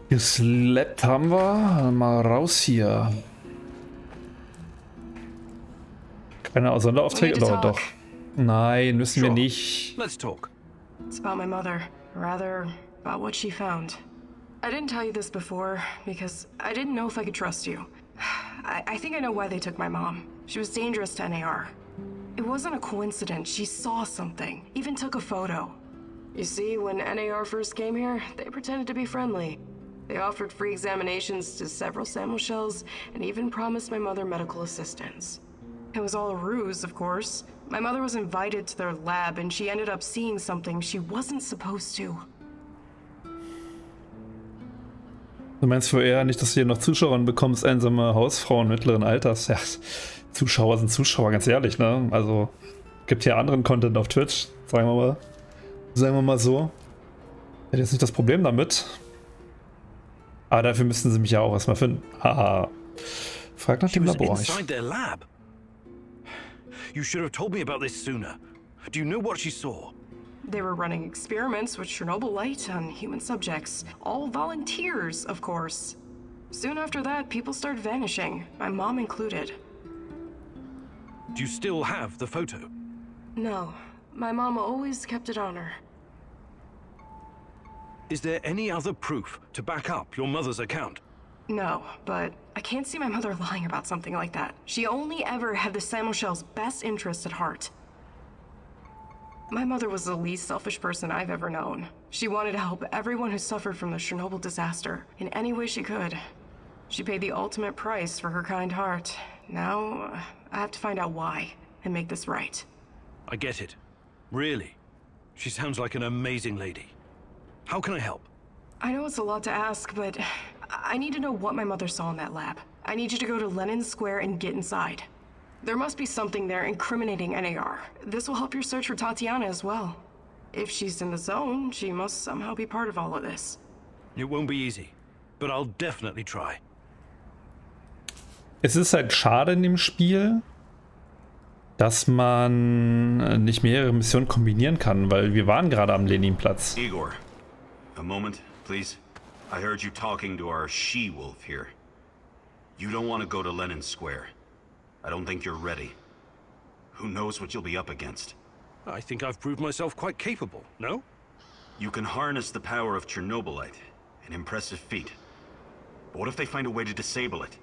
Geslappt haben wir. Mal raus hier. Keine Sonderaufträge? Doch. Nein, müssen wir nicht. Let's talk. It's about my mother. Rather, about what she found. I didn't tell you this before because I didn't know if I could trust you. I think I know why they took my mom. She was dangerous to NAR. It wasn't a coincidence. She saw something. Even took a photo. You see, when NAR first came here, they pretended to be friendly. They offered free examinations to several Samuel shells and even promised my mother medical assistance. It was all a ruse, of course. My mother was invited to their lab and she ended up seeing something she wasn't supposed to. Du meinst wohl eher nicht, dass du hier noch Zuschauer bekommst, einsame Hausfrauen mittleren Alters? Ja, Zuschauer sind Zuschauer, ganz ehrlich, ne? Also, gibt hier anderen Content auf Twitch, sagen wir mal. Sagen wir mal so. Ich hätte jetzt nicht das Problem damit. Aber dafür müssten sie mich ja auch erstmal finden. Haha. Frag nach dem Labor. You should have told me about this sooner. Do you know what she saw? They were running experiments with Chernobyl light on human subjects. All volunteers, of course. Soon after that, people started vanishing, my mom included. Do you still have the photo? No. My mom always kept it on her. Is there any other proof to back up your mother's account? No, but I can't see my mother lying about something like that. She only ever had the Samuel Shell's best interest at heart. My mother was the least selfish person I've ever known. She wanted to help everyone who suffered from the Chernobyl disaster in any way she could. She paid the ultimate price for her kind heart. Now, I have to find out why and make this right. I get it. Really. She sounds like an amazing lady. How can I help? I know it's a lot to ask, but I need to know what my mother saw in that lab. I need you to go to Lenin Square and get inside. There must be something there incriminating NAR. This will help your search for Tatiana as well. If she's in the zone, she must somehow be part of all of this. It won't be easy, but I'll definitely try. Es ist halt schade in dem Spiel, dass man nicht mehrere Missionen kombinieren kann, weil wir waren gerade am Leninplatz. Igor, a moment, please. I heard you talking to our she-wolf here. You don't want to go to Lenin Square. I don't think you're ready. Who knows what you'll be up against? I think I've proved myself quite capable, no? You can harness the power of Chernobylite, an impressive feat. But what if they find a way to disable it?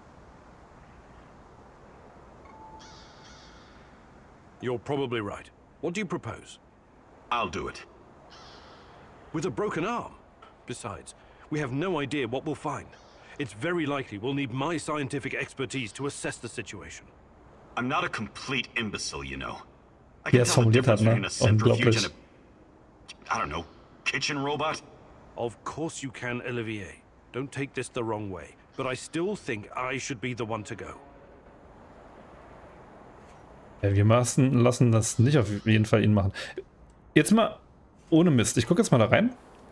You're probably right. What do you propose? I'll do it. With a broken arm? Besides, we have no idea what we'll find. It's very likely we'll need my scientific expertise to assess the situation. I'm not a complete imbecile, you know. I Wie can er es tell the formuliert hat, difference ne? between a centrifuge and Unglaublich. a... I don't know, kitchen robot? Of course you can, Olivier. Don't take this the wrong way, but I still think I should be the one to go. Ja, wir lassen das nicht auf jeden Fall ihn machen. Jetzt mal ohne Mist. Ich gucke jetzt mal da rein.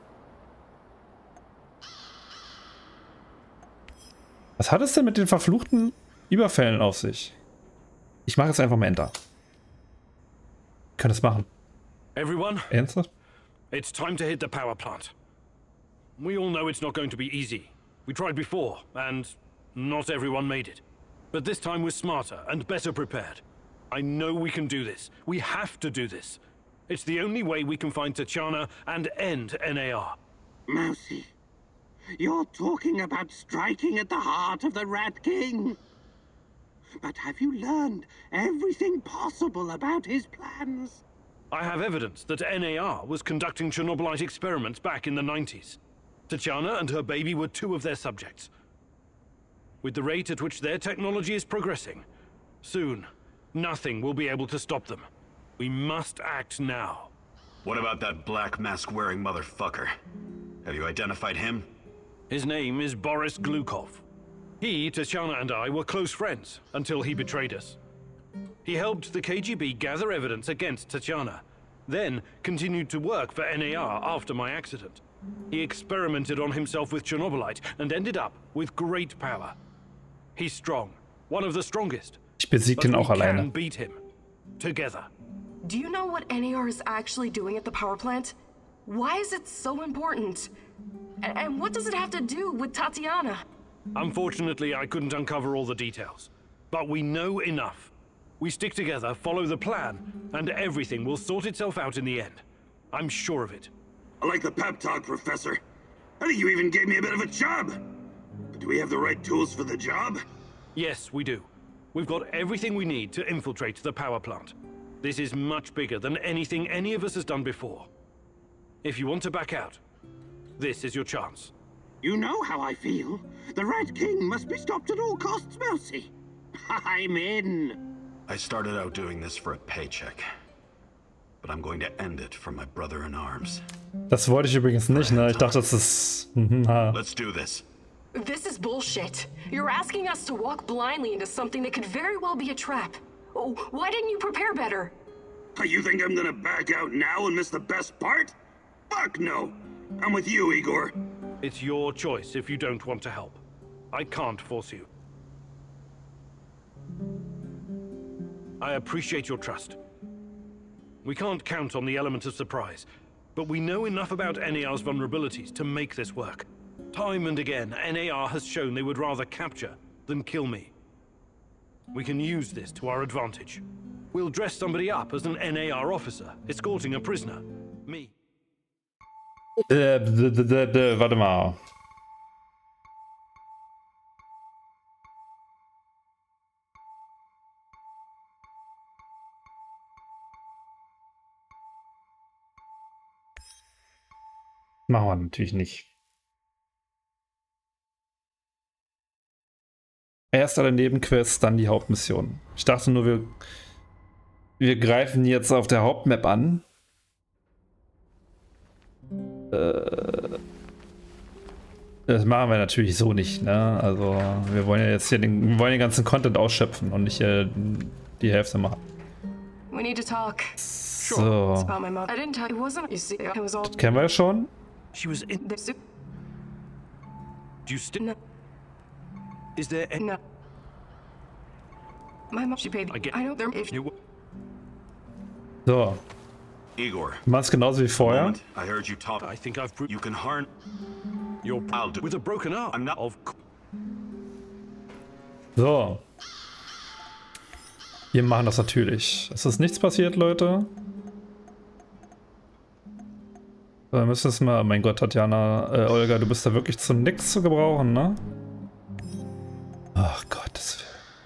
Was hat es denn mit den verfluchten Überfällen auf sich? Ich mache jetzt einfach mal Enter. Ich kann das machen. Everyone, Ernsthaft? it's time to hit the power plant. We all know it's not going to be easy. We tried before, and not everyone made it. But this time we're smarter and better prepared. I know we can do this. We have to do this. It's the only way we can find Tatiana and end NAR. Mousy, you're talking about striking at the heart of the Rat King. But have you learned everything possible about his plans? I have evidence that NAR was conducting Chernobylite experiments back in the 90s. Tatiana and her baby were two of their subjects. With the rate at which their technology is progressing, soon, nothing will be able to stop them. We must act now. What about that black mask-wearing motherfucker? Have you identified him? His name is Boris Glukov. He, Tatiana, and I were close friends until he betrayed us. He helped the KGB gather evidence against Tatiana, then continued to work for NAR after my accident. He experimented on himself with Chernobylite and ended up with great power. He's strong, one of the strongest. Ich besiege ihn auch we alleine. can beat him. Together. Do you know what NAR is actually doing at the power plant? Why is it so important? And what does it have to do with Tatiana? Unfortunately, I couldn't uncover all the details. But we know enough. We stick together, follow the plan, and everything will sort itself out in the end. I'm sure of it. I like the pep talk, Professor. I think you even gave me a bit of a job. But do we have the right tools for the job? Yes, we do. We've got everything we need to infiltrate the power plant. This is much bigger than anything any of us has done before. If you want to back out, this is your chance. You know how I feel. The Rat King must be stopped at all costs, Mercy. I'm in. I started out doing this for a paycheck. But I'm going to end it for my brother in arms. Das wollte ich übrigens nicht, ne? Ich dachte, das ist... Let's do this. This is bullshit. You're asking us to walk blindly into something that could very well be a trap. Oh, why didn't you prepare better? You think I'm gonna back out now and miss the best part? Fuck no! I'm with you, Igor. It's your choice if you don't want to help. I can't force you. I appreciate your trust. We can't count on the element of surprise, but we know enough about NAR's vulnerabilities to make this work. Time and again, NAR has shown they would rather capture than kill me. We can use this to our advantage. We'll dress somebody up as an NAR officer, escorting a prisoner. Me. Warte mal. Machen wir natürlich nicht. Erst alle Nebenquests, dann die Hauptmission. Ich dachte nur, wir greifen jetzt auf der Hauptmap an. Das machen wir natürlich so nicht, ne? Also wir wollen ja jetzt hier den ganzen Content ausschöpfen und nicht die Hälfte machen. We need to talk. So. It's about my mother. I didn't tell you, wasn't you see, it was all Das kennen wir ja schon. She was in... the soup. Do you still... No. Is there any... No. My mom, she paid. I get... I know there if You... So. Igor. Du machst genauso wie vorher. Moment. I heard you talk. I think I've... You can harn... You're... I'll do... With a broken arm. I'm not... Of... So. Wir machen das natürlich. Es ist nichts passiert, Leute. So, wir müssen es mal... Mein Gott, Tatjana, Olga, du bist da wirklich zu nichts zu gebrauchen, ne? Ach Gott, das...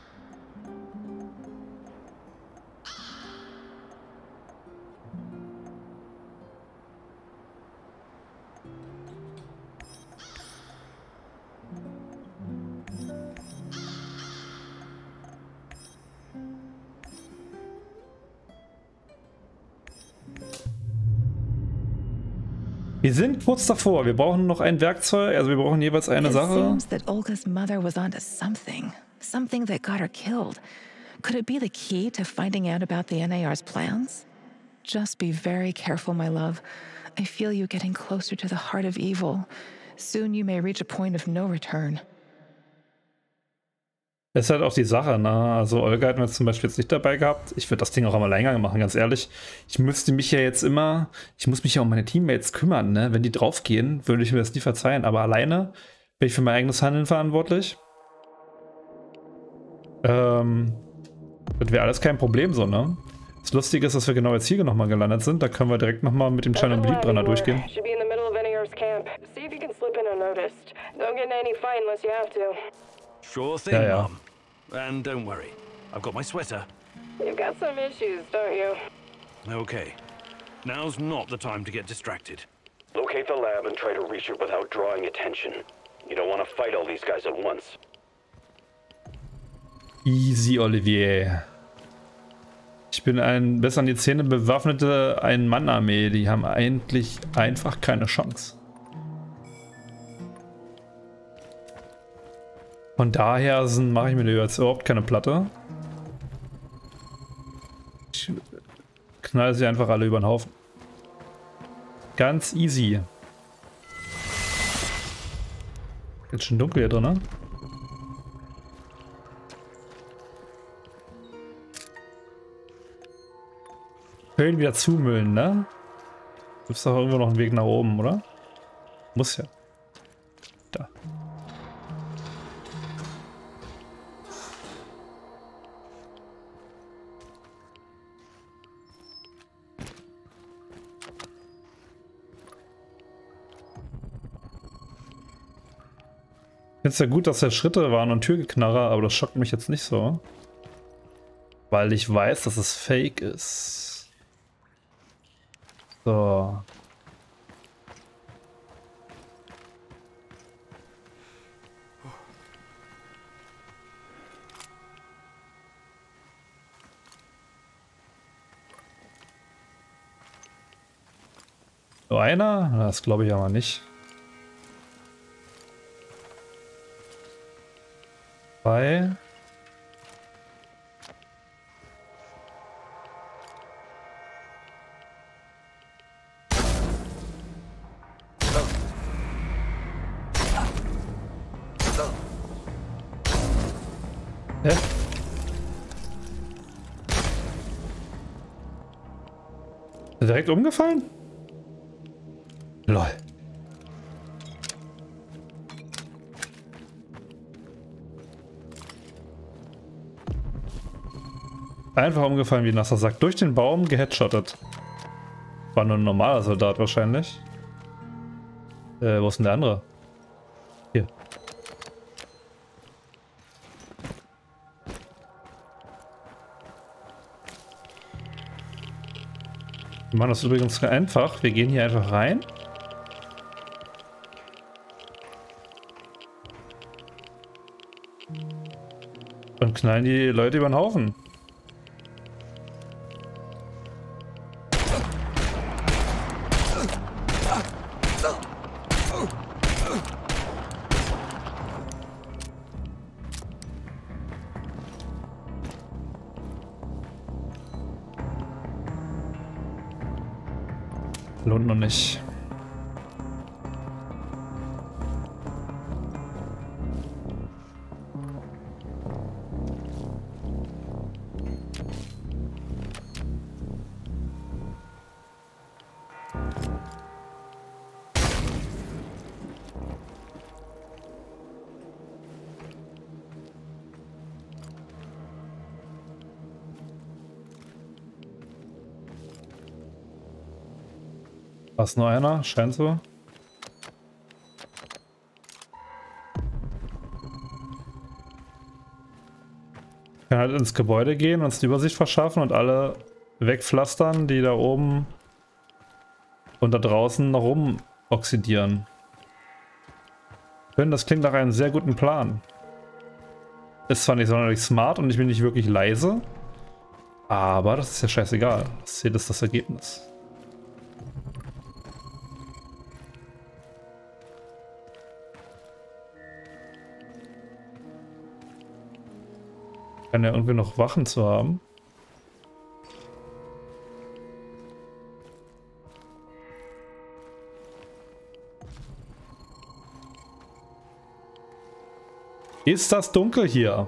Wir sind kurz davor. Wir brauchen noch ein Werkzeug. Also wir brauchen jeweils eine Sache. It seems that Olga's mother was onto something. Something that got her killed. Could it be the key to finding out about the NAR's plans? Just be very careful, my love. I feel you getting closer to the heart of evil. Soon you may reach a point of no return. Das ist halt auch die Sache, ne? Also Olga hat mir zum Beispiel jetzt nicht dabei gehabt. Ich würde das Ding auch am Alleingang machen, ganz ehrlich. Ich müsste mich ja jetzt immer, ich muss mich ja um meine Teammates kümmern, ne? Wenn die draufgehen, würde ich mir das nie verzeihen. Aber alleine bin ich für mein eigenes Handeln verantwortlich. Das wäre alles kein Problem so, ne? Das Lustige ist, dass wir genau jetzt hier nochmal gelandet sind. Da können wir direkt nochmal mit dem Tschernobyl-Brenner durchgehen. Should be in the middle of NAR's camp. See if you can slip in unnoticed. Don't get in any fight unless you have to. Sure thing, Yeah. Mom. And don't worry. I've got my sweater. You've got some issues, don't you? Okay. Now's not the time to get distracted. Locate the lab and try to reach it without drawing attention. You don't want to fight all these guys at once. Easy, Olivier. Ich bin ein bis an die Zähne bewaffnete Ein-Mann-Armee. Die haben eigentlich einfach keine Chance. Von daher mache ich mir jetzt überhaupt keine Platte. Ich knall sie einfach alle über den Haufen. Ganz easy. Jetzt schon dunkel hier drin, ne? Schön wieder zumüllen, ne? Gibt es doch irgendwo noch einen Weg nach oben, oder? Muss ja. Ist ja gut, dass da Schritte waren und Türgeknarrer, aber das schockt mich jetzt nicht so. Weil ich weiß, dass es fake ist. So. Nur einer? Das glaube ich aber nicht. Zwei. Hä? Ist er direkt umgefallen? Lol. Einfach umgefallen wie ein nasser Sack. Durch den Baum geheadshottet. War nur ein normaler Soldat wahrscheinlich. Wo ist denn der andere? Hier. Wir machen das übrigens einfach. Wir gehen hier einfach rein. Und knallen die Leute über den Haufen. Lohnt noch nicht. Was, nur einer? Scheint so. Ich kann halt ins Gebäude gehen, uns die Übersicht verschaffen und alle wegpflastern, die da oben und da draußen noch rum oxidieren. Das klingt nach einem sehr guten Plan. Ist zwar nicht sonderlich smart und ich bin nicht wirklich leise, aber das ist ja scheißegal. Das Ziel ist das Ergebnis. Kann ja irgendwie noch Wachen zu haben. Ist das dunkel hier?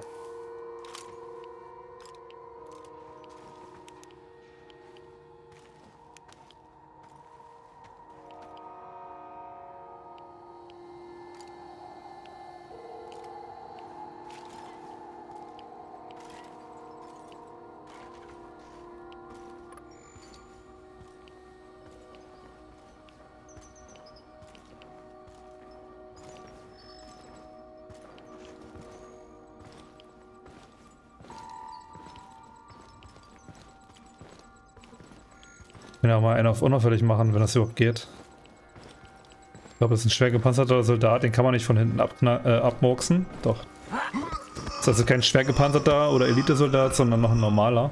Ich kann ja mal einen auf unauffällig machen, wenn das überhaupt geht. Ich glaube, das ist ein schwer gepanzerter Soldat, den kann man nicht von hinten abmurksen. Doch. Das ist also kein schwer gepanzerter oder Elitesoldat, sondern noch ein normaler.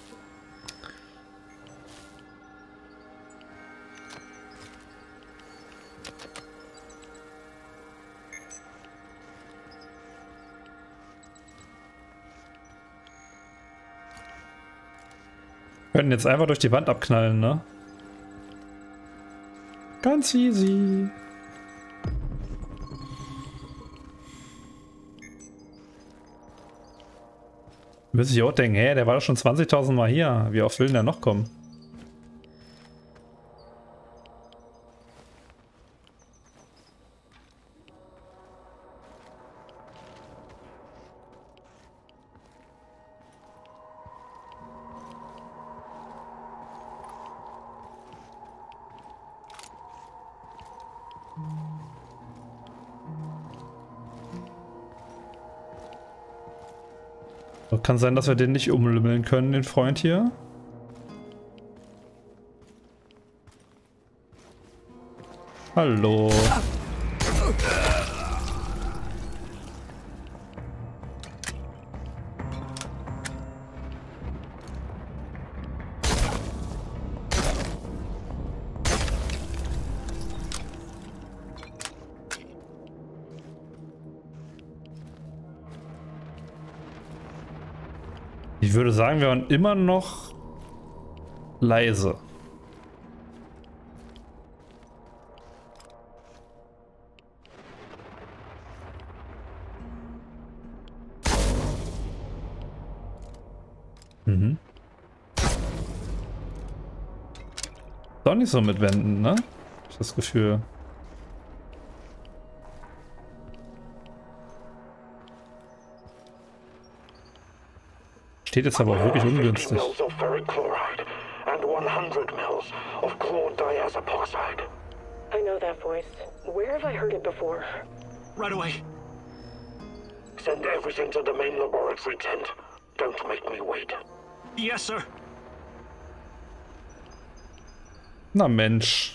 Wir können jetzt einfach durch die Wand abknallen, ne? Ganz easy. Müsste ich auch denken, hä, der war doch schon 20.000 Mal hier. Wie oft will denn der noch kommen? Kann sein, dass wir den nicht umlümmeln können, den Freund hier. Hallo. Ich würde sagen, wir waren immer noch leise. Mhm. Doch nicht so mit Wänden, ne? Ich hab das Gefühl. Steht jetzt aber auch wirklich ungünstig. I know that voice. Where have I heard it before? Right away. Send everything to the main laboratory tent. Don't make me wait. Yes, sir. Na Mensch.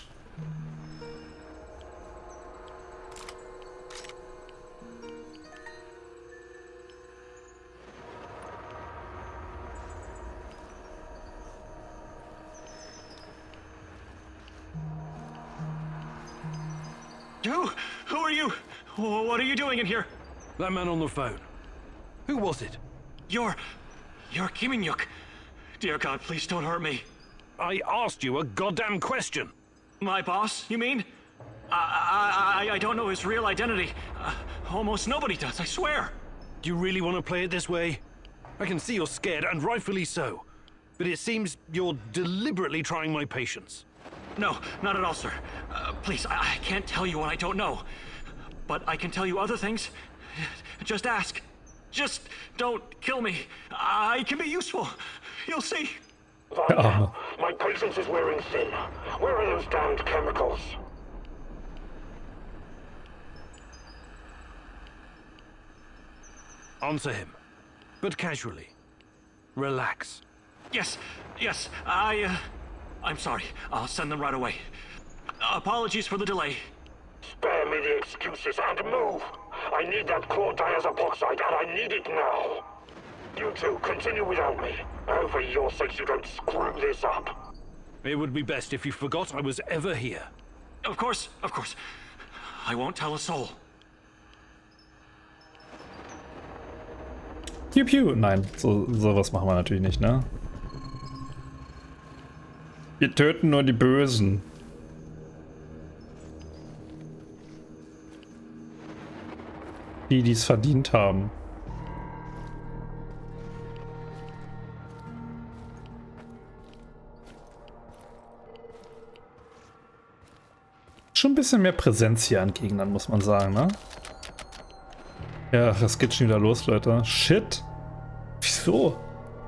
Who are you? What are you doing in here? That man on the phone. Who was it? You're Kim In-yuk. Dear God, please don't hurt me. I asked you a goddamn question. My boss, you mean? I don't know his real identity. Almost nobody does, I swear. Do you really want to play it this way? I can see you're scared, and rightfully so. But it seems you're deliberately trying my patience. No, not at all, sir. Please, I can't tell you what I don't know. But I can tell you other things. Just ask. Just don't kill me. I can be useful. You'll see. Vanya, my patience is wearing thin. Where are those damned chemicals? Answer him, but casually. Relax. Yes, I'm sorry. I'll send them right away. Apologies for the delay. Spare me the excuses and move. I need that chlordiazepoxide and I need it now. You two, continue without me. Oh, for your sakes, you don't screw this up. It would be best if you forgot I was ever here. Of course. I won't tell a soul. Piu piu. Nein, sowas machen wir natürlich nicht, ne? Wir töten nur die Bösen. Die es verdient haben. Schon ein bisschen mehr Präsenz hier an Gegnern, muss man sagen, ne? Ja, das geht schon wieder los, Leute. Shit. Wieso?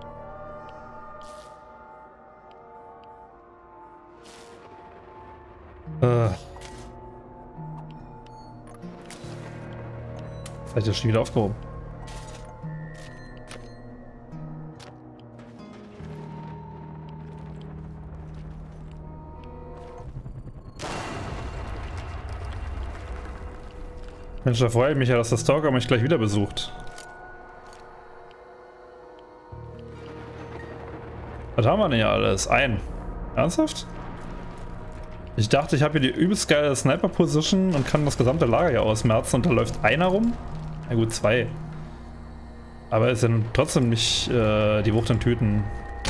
Vielleicht ist das schon wieder aufgehoben. Mensch, da freue ich mich ja, dass der Stalker mich gleich wieder besucht. Was haben wir denn hier alles? Ernsthaft? Ich dachte, ich habe hier die übelst geile Sniper-Position und kann das gesamte Lager hier ausmerzen und da läuft einer rum? Na gut, 2. Aber ist ja trotzdem nicht die Wucht in Tüten.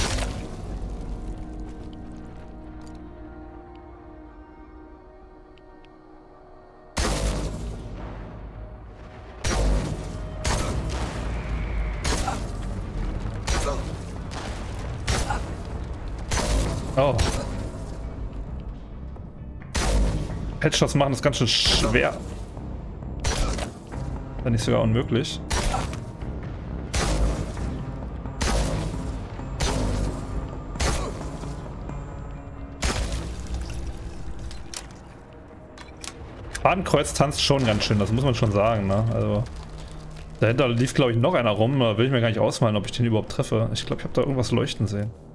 Oh. Headshots machen ist ganz schön schwer. Wenn nicht sogar unmöglich. Fadenkreuz tanzt schon ganz schön, das muss man schon sagen, ne? Also Dahinter lief, glaube ich, noch einer rum. Da will ich mir gar nicht ausmalen, ob ich den überhaupt treffe. Ich glaube, ich habe da irgendwas leuchten sehen.